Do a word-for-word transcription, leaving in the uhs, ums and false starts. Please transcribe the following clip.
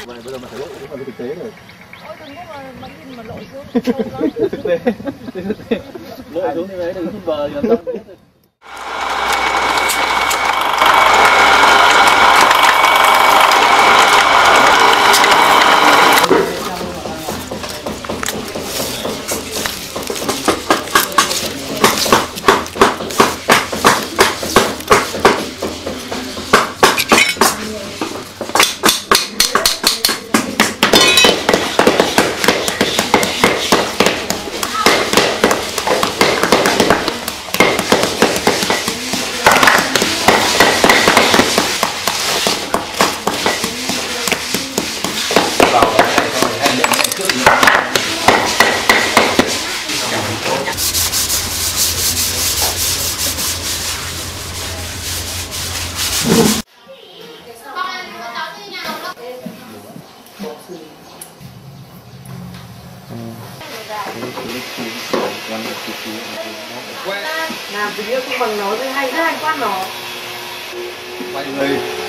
Vậy bây giờ mình phải lội cái phần thực tế rồi. Ôi đừng có mà mà đi mà lội xuống sâu lắm. Lội xuống như thế đừng xuống bờ thì làm sao biết được. Làm video không bằng nó thì hay rất hay quá nó. Quay người.